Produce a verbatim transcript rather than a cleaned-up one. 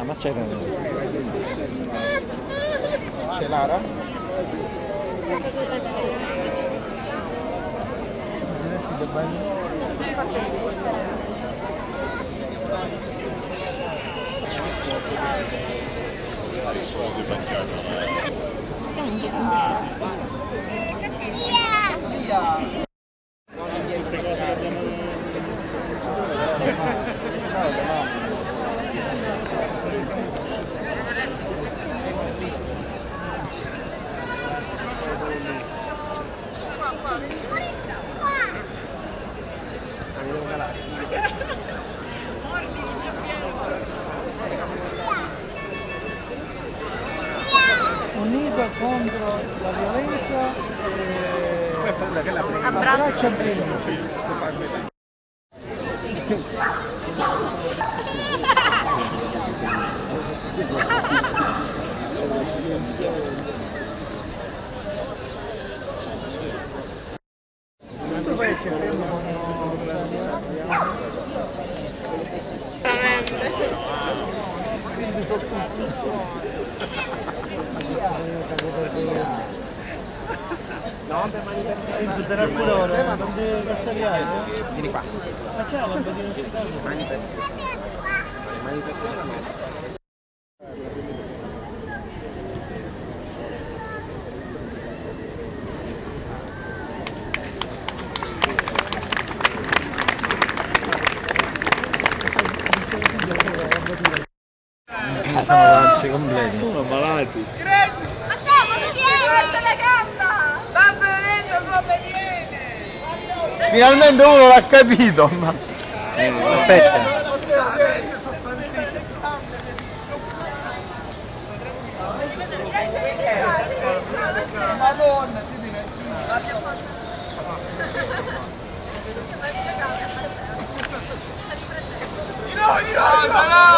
Ah, ma c'è c'è Lara? queste cose che abbiamo unito contro la violenza e abbraccia bene. Il terraculore, non deve passare. Vieni qua. Ma c'è la lampadina ospitale? Mani per mani per terra, no. siamo ragazzi completi. Sono malati. Ma te, ma tu vieni per telecamera! Sta venendo come viene! Finalmente uno l'ha capito, ma... Aspetta. Madonna, si diverte. Di nuovo, di nuovo, di nuovo!